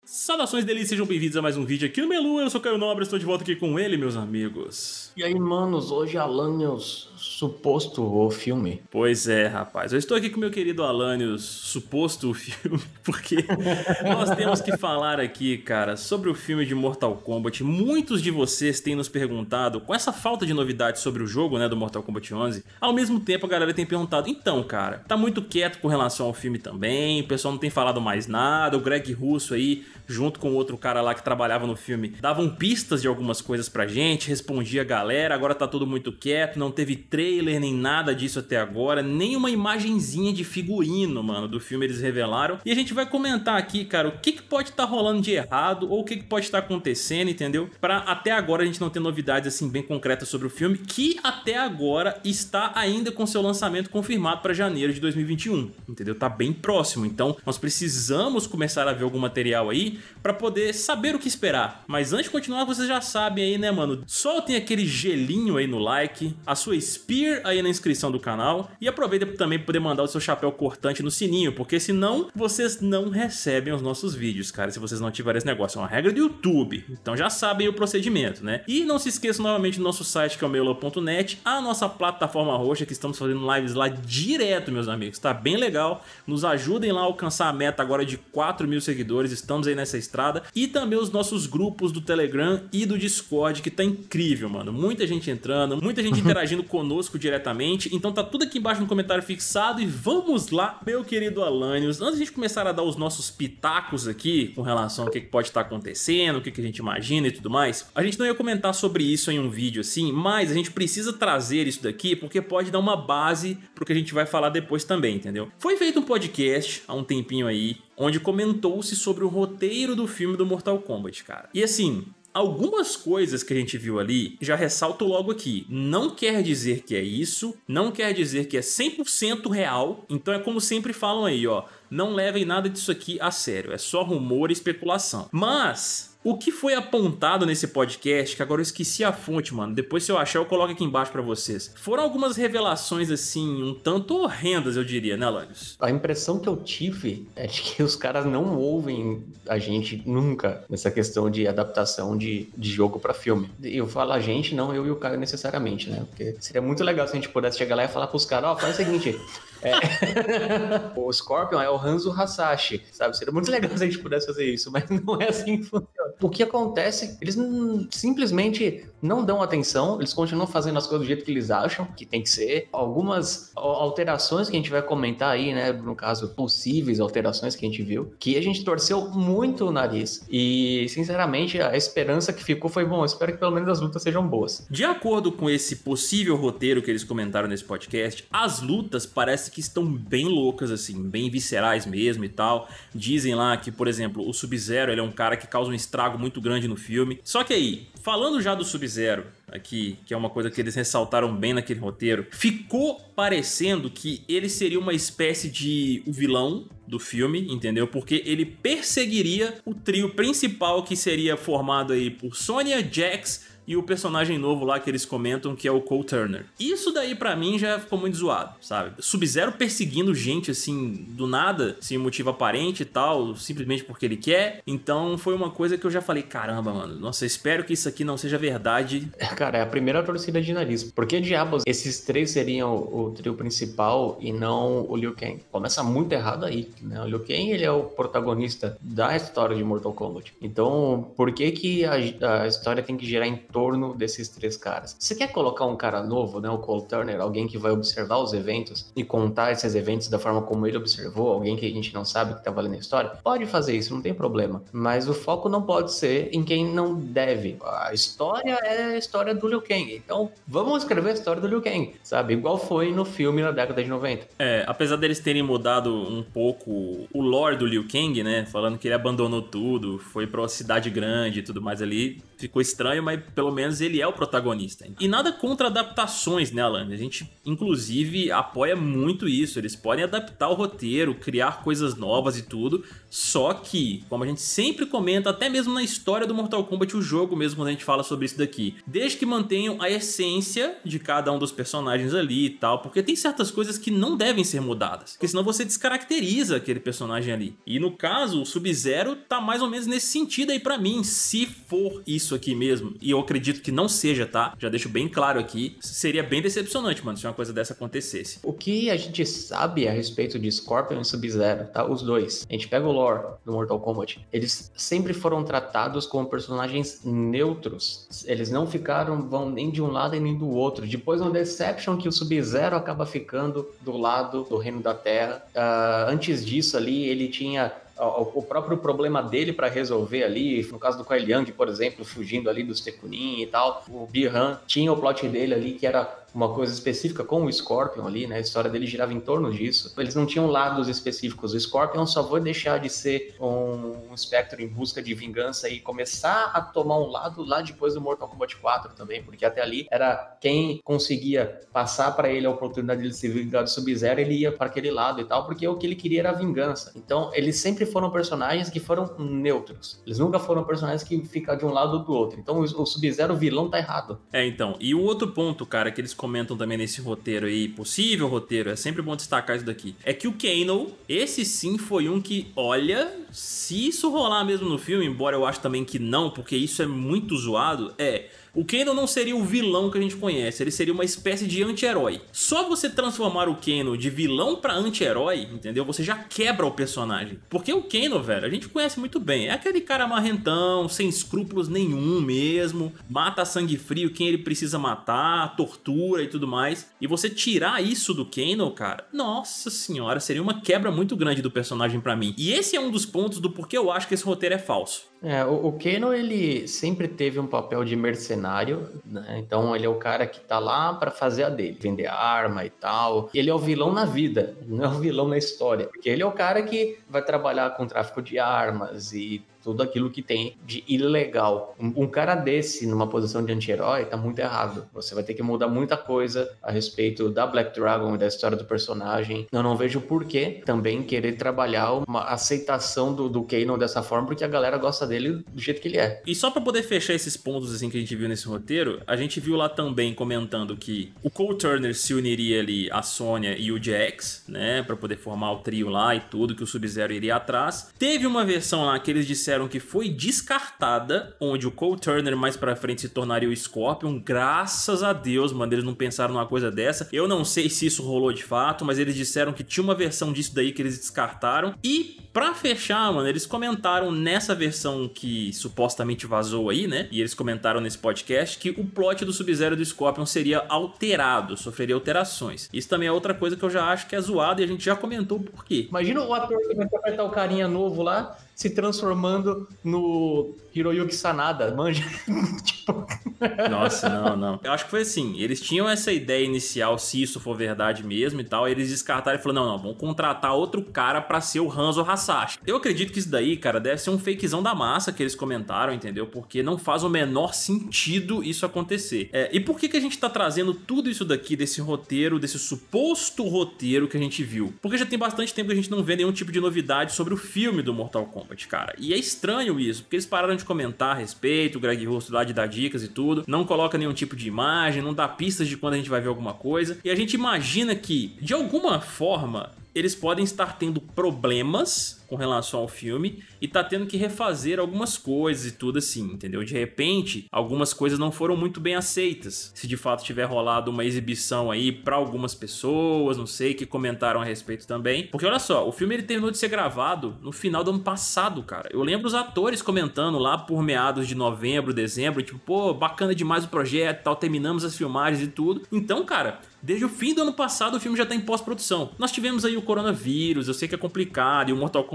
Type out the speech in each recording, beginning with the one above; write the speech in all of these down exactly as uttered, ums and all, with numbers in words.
Saudações delícias, sejam bem-vindos a mais um vídeo aqui no Melu. Eu sou o Caio Nobre, estou de volta aqui com ele, meus amigos. E aí, manos, hoje Alanios suposto o filme. Pois é, rapaz, eu estou aqui com meu querido Alanios suposto o filme, porque nós temos que falar aqui, cara, sobre o filme de Mortal Kombat. Muitos de vocês têm nos perguntado, com essa falta de novidades sobre o jogo, né, do Mortal Kombat onze, ao mesmo tempo a galera tem perguntado, então, cara, tá muito quieto com relação ao filme também, o pessoal não tem falado mais nada, o Greg Russo aí, junto com outro cara lá que trabalhava no filme, davam pistas de algumas coisas pra gente, respondia a galera, agora tá tudo muito quieto, não teve trailer nem nada disso até agora, nem uma imagenzinha de figurino, mano, do filme eles revelaram. E a gente vai comentar aqui, cara, o que que pode estar rolando de errado ou o que que pode estar acontecendo, entendeu? Pra até agora a gente não ter novidades assim bem concretas sobre o filme, que até agora está ainda com seu lançamento confirmado pra janeiro de dois mil e vinte e um, entendeu? Tá bem próximo, então nós precisamos começar a ver algum material aí pra poder saber o que esperar. Mas antes de continuar, vocês já sabem aí, né, mano? Soltem aquele gelinho aí no like, a sua spear aí na inscrição do canal e aproveita também para poder mandar o seu chapéu cortante no sininho, porque senão vocês não recebem os nossos vídeos, cara, se vocês não tiverem esse negócio. É uma regra do YouTube, então já sabem o procedimento, né? E não se esqueçam novamente do nosso site, que é o melu ponto net, a nossa plataforma roxa, que estamos fazendo lives lá direto, meus amigos, tá bem legal. Nos ajudem lá a alcançar a meta agora de quatro mil seguidores, estamos aí nessa estrada. E também os nossos grupos do Telegram e do Discord, que tá incrível, mano. Muita gente entrando, muita gente interagindo conosco diretamente. Então tá tudo aqui embaixo no comentário fixado. E vamos lá, meu querido Alanios. Antes de a gente começar a dar os nossos pitacos aqui com relação ao que pode estar acontecendo, o que a gente imagina e tudo mais, a gente não ia comentar sobre isso em um vídeo assim, mas a gente precisa trazer isso daqui porque pode dar uma base pro que a gente vai falar depois também, entendeu? Foi feito um podcast há um tempinho aí, onde comentou-se sobre o roteiro do filme do Mortal Kombat, cara. E assim, algumas coisas que a gente viu ali, já ressalto logo aqui, não quer dizer que é isso, não quer dizer que é cem por cento real, então é como sempre falam aí, ó, não levem nada disso aqui a sério, é só rumor e especulação. Mas o que foi apontado nesse podcast, que agora eu esqueci a fonte, mano, depois se eu achar eu coloco aqui embaixo pra vocês, foram algumas revelações assim, um tanto horrendas, eu diria, né, Alanios? A impressão que eu tive é de que os caras não ouvem a gente nunca nessa questão de adaptação de, de jogo pra filme. Eu falo a gente, não eu e o Caio necessariamente, né? Porque seria muito legal se a gente pudesse chegar lá e falar pros caras, ó, oh, faz o seguinte, é... o Scorpion é o Hanzo Hasashi, sabe? Seria muito legal se a gente pudesse fazer isso, mas não é assim que funciona. O que acontece, eles não, simplesmente não dão atenção, eles continuam fazendo as coisas do jeito que eles acham que tem que ser. Algumas alterações que a gente vai comentar aí, né, no caso, possíveis alterações que a gente viu, que a gente torceu muito o nariz. E, sinceramente, a esperança que ficou foi, bom, eu espero que pelo menos as lutas sejam boas. De acordo com esse possível roteiro que eles comentaram nesse podcast, as lutas parecem que estão bem loucas, assim, bem viscerais mesmo e tal. Dizem lá que, por exemplo, o Sub-Zero, ele é um cara que causa um estrago muito grande no filme. Só que aí, falando já do Sub-Zero aqui, que é uma coisa que eles ressaltaram bem naquele roteiro, ficou parecendo que ele seria uma espécie de o vilão do filme, entendeu? Porque ele perseguiria o trio principal, que seria formado aí por Sonya, Jax e o personagem novo lá que eles comentam, que é o Cole Turner. Isso daí pra mim já ficou muito zoado, sabe? Sub-Zero perseguindo gente assim, do nada, sem motivo aparente e tal, simplesmente porque ele quer. Então foi uma coisa que eu já falei, caramba, mano, nossa, espero que isso aqui não seja verdade. Cara, é a primeira torcida de nariz. Por que diabos esses três seriam o, o trio principal e não o Liu Kang? Começa muito errado aí, né? O Liu Kang, ele é o protagonista da história de Mortal Kombat. Então, por que que a, a história tem que girar em torno desses três caras? Você quer colocar um cara novo, né, o Cole Turner, alguém que vai observar os eventos e contar esses eventos da forma como ele observou, alguém que a gente não sabe que tá valendo a história? Pode fazer isso, não tem problema. Mas o foco não pode ser em quem não deve. A história é a história do Liu Kang. Então, vamos escrever a história do Liu Kang, sabe? Igual foi no filme na década de noventa. É, apesar deles terem mudado um pouco o lore do Liu Kang, né, falando que ele abandonou tudo, foi pra uma cidade grande e tudo mais ali, ficou estranho, mas pelo pelo menos ele é o protagonista. E nada contra adaptações, né, Alan? A gente, inclusive, apoia muito isso. Eles podem adaptar o roteiro, criar coisas novas e tudo, só que, como a gente sempre comenta, até mesmo na história do Mortal Kombat, o jogo mesmo, quando a gente fala sobre isso daqui, desde que mantenham a essência de cada um dos personagens ali e tal, porque tem certas coisas que não devem ser mudadas, porque senão você descaracteriza aquele personagem ali. E no caso, o Sub-Zero tá mais ou menos nesse sentido aí pra mim. Se for isso aqui mesmo, e eu acredito que não seja, tá? Já deixo bem claro aqui, seria bem decepcionante, mano, se uma coisa dessa acontecesse. O que a gente sabe a respeito de Scorpion e Sub-Zero, tá? Os dois. A gente pega o lore do Mortal Kombat. Eles sempre foram tratados como personagens neutros. Eles não ficaram, vão nem de um lado e nem do outro. Depois no Deception que o Sub-Zero acaba ficando do lado do Reino da Terra. Uh, antes disso ali, ele tinha o próprio problema dele para resolver ali, no caso do Kuai Liang, por exemplo, fugindo ali dos Tekunin e tal. O Bi-Han tinha o plot dele ali, que era uma coisa específica com o Scorpion ali, né? A história dele girava em torno disso. Eles não tinham lados específicos. O Scorpion só foi deixar de ser um, um espectro em busca de vingança e começar a tomar um lado lá depois do Mortal Kombat quatro também, porque até ali era quem conseguia passar para ele a oportunidade de se vingar do Sub-Zero, ele ia para aquele lado e tal, porque o que ele queria era a vingança. Então, eles sempre foram personagens que foram neutros. Eles nunca foram personagens que ficam de um lado ou do outro. Então, o Sub-Zero, o vilão, tá errado. É, então. E o outro ponto, cara, que eles comentam também nesse roteiro aí, possível roteiro, é sempre bom destacar isso daqui, é que o Kano, esse sim foi um que, olha, se isso rolar mesmo no filme, embora eu acho também que não, porque isso é muito zoado, é... O Kano não seria o vilão que a gente conhece, ele seria uma espécie de anti-herói. Só você transformar o Kano de vilão pra anti-herói, entendeu? Você já quebra o personagem. Porque o Kano, velho, a gente conhece muito bem. É aquele cara marrentão, sem escrúpulos nenhum mesmo, mata a sangue frio quem ele precisa matar, tortura e tudo mais. E você tirar isso do Kano, cara, nossa senhora, seria uma quebra muito grande do personagem pra mim. E esse é um dos pontos do porquê eu acho que esse roteiro é falso. É, o, o Kano, ele sempre teve um papel de mercenário, né? Então ele é o cara que tá lá pra fazer a dele, vender arma e tal. Ele é o vilão na vida, não é o vilão na história, porque ele é o cara que vai trabalhar com tráfico de armas e tudo aquilo que tem de ilegal. Um, um cara desse, numa posição de anti-herói, tá muito errado. Você vai ter que mudar muita coisa a respeito da Black Dragon e da história do personagem. Eu não vejo por que também querer trabalhar uma aceitação do, do Kano dessa forma, porque a galera gosta dele do jeito que ele é. E só pra poder fechar esses pontos assim que a gente viu nesse roteiro, a gente viu lá também comentando que o Cole Turner se uniria ali a Sonya e o Jax, né, pra poder formar o trio lá e tudo, que o Sub-Zero iria atrás. Teve uma versão lá que eles disseram que foi descartada, onde o Cole Turner mais pra frente se tornaria o Scorpion. Graças a Deus, mano, eles não pensaram numa coisa dessa. Eu não sei se isso rolou de fato, mas eles disseram que tinha uma versão disso daí que eles descartaram. E pra fechar, mano, eles comentaram nessa versão que supostamente vazou aí, né? E eles comentaram nesse podcast que o plot do Sub-Zero e do Scorpion seria alterado, sofreria alterações. Isso também é outra coisa que eu já acho que é zoado e a gente já comentou por quê. Imagina o ator que vai interpretar o carinha novo lá se transformando no Hiroyuki Sanada, manja? Tipo... Nossa, não, não. Eu acho que foi assim, eles tinham essa ideia inicial, se isso for verdade mesmo e tal, eles descartaram e falaram, não, não, vamos contratar outro cara pra ser o Hanzo Hasashi. Eu acredito que isso daí, cara, deve ser um fakezão da massa que eles comentaram, entendeu? Porque não faz o menor sentido isso acontecer. É, e por que que a gente tá trazendo tudo isso daqui, desse roteiro, desse suposto roteiro que a gente viu? Porque já tem bastante tempo que a gente não vê nenhum tipo de novidade sobre o filme do Mortal Kombat, cara. E é estranho isso, porque eles pararam de comentar a respeito, o Greg Russo lá de dar dicas e tudo, não coloca nenhum tipo de imagem, não dá pistas de quando a gente vai ver alguma coisa, e a gente imagina que, de alguma forma, eles podem estar tendo problemas com relação ao filme e tá tendo que refazer algumas coisas e tudo assim, entendeu? De repente, algumas coisas não foram muito bem aceitas. Se de fato tiver rolado uma exibição aí pra algumas pessoas, não sei, que comentaram a respeito também. Porque olha só, o filme ele terminou de ser gravado no final do ano passado, cara. Eu lembro os atores comentando lá por meados de novembro, dezembro, tipo, pô, bacana demais o projeto e tal, terminamos as filmagens e tudo. Então, cara, desde o fim do ano passado o filme já tá em pós-produção. Nós tivemos aí o coronavírus, eu sei que é complicado, e o Mortal Kombat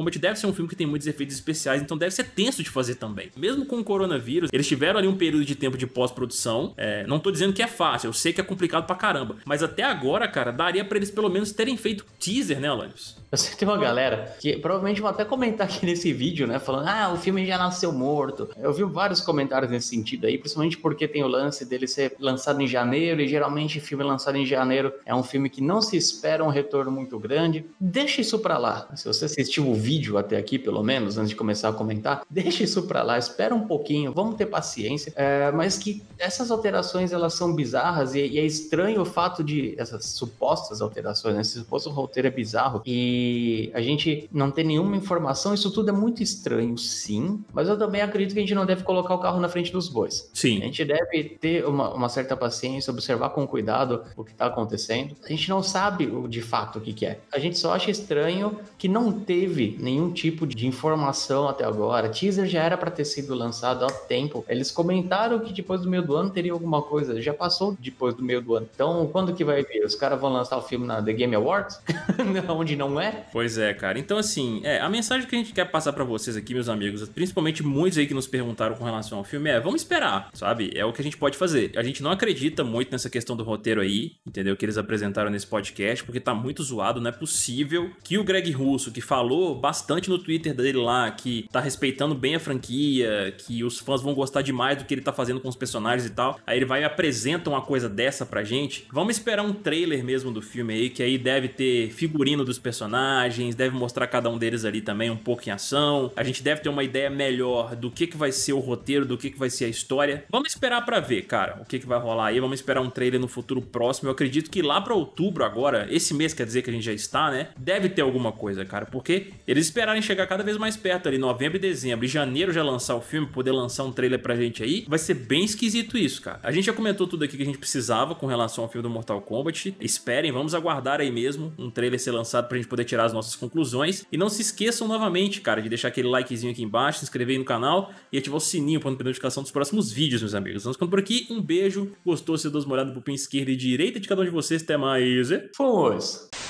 Kombat deve ser um filme que tem muitos efeitos especiais, então deve ser tenso de fazer também. Mesmo com o coronavírus, eles tiveram ali um período de tempo de pós-produção. É, não tô dizendo que é fácil, eu sei que é complicado pra caramba, mas até agora, cara, daria pra eles pelo menos terem feito teaser, né, Alanios? Eu sei que tem uma galera que provavelmente vão até comentar aqui nesse vídeo, né? Falando, ah, o filme já nasceu morto. Eu vi vários comentários nesse sentido aí, principalmente porque tem o lance dele ser lançado em janeiro, e geralmente filme lançado em janeiro é um filme que não se espera um retorno muito grande. Deixa isso pra lá. Se você assistiu o vídeo até aqui, pelo menos, antes de começar a comentar, deixa isso pra lá, espera um pouquinho, vamos ter paciência. É, mas que essas alterações, elas são bizarras, e, e é estranho o fato de essas supostas alterações, né? Esse suposto roteiro é bizarro, e E a gente não tem nenhuma informação, isso tudo é muito estranho, sim, mas eu também acredito que a gente não deve colocar o carro na frente dos bois. Sim. A gente deve ter uma, uma certa paciência, observar com cuidado o que está acontecendo. A gente não sabe de fato o que, que é. A gente só acha estranho que não teve nenhum tipo de informação até agora. Teaser já era para ter sido lançado há tempo. Eles comentaram que depois do meio do ano teria alguma coisa. Já passou depois do meio do ano. Então, quando que vai vir? Os caras vão lançar o filme na The Game Awards? Onde não é? Pois é, cara. Então, assim, é, a mensagem que a gente quer passar pra vocês aqui, meus amigos, principalmente muitos aí que nos perguntaram com relação ao filme, é, vamos esperar, sabe? É o que a gente pode fazer. A gente não acredita muito nessa questão do roteiro aí, entendeu? Que eles apresentaram nesse podcast, porque tá muito zoado, não é possível que o Greg Russo, que falou bastante no Twitter dele lá, que tá respeitando bem a franquia, que os fãs vão gostar demais do que ele tá fazendo com os personagens e tal, aí ele vai e apresenta uma coisa dessa pra gente. Vamos esperar um trailer mesmo do filme aí, que aí deve ter figurino dos personagens, deve mostrar cada um deles ali também um pouco em ação. A gente deve ter uma ideia melhor do que que vai ser o roteiro, do que que vai ser a história. Vamos esperar pra ver, cara, o que que vai rolar aí. Vamos esperar um trailer no futuro próximo. Eu acredito que lá pra outubro agora, esse mês quer dizer que a gente já está, né? Deve ter alguma coisa, cara, porque eles esperarem chegar cada vez mais perto ali, novembro e dezembro, e janeiro já lançar o filme, poder lançar um trailer pra gente aí, vai ser bem esquisito isso, cara. A gente já comentou tudo aqui que a gente precisava com relação ao filme do Mortal Kombat. Esperem, vamos aguardar aí mesmo um trailer ser lançado pra gente poder tirar as nossas conclusões. E não se esqueçam novamente, cara, de deixar aquele likezinho aqui embaixo, se inscrever aí no canal e ativar o sininho para não perder a notificação dos próximos vídeos, meus amigos. Vamos ficando por aqui. Um beijo. Gostou? Se deu uma olhada no pupim esquerda e direita de cada um de vocês. Até mais. Fomos!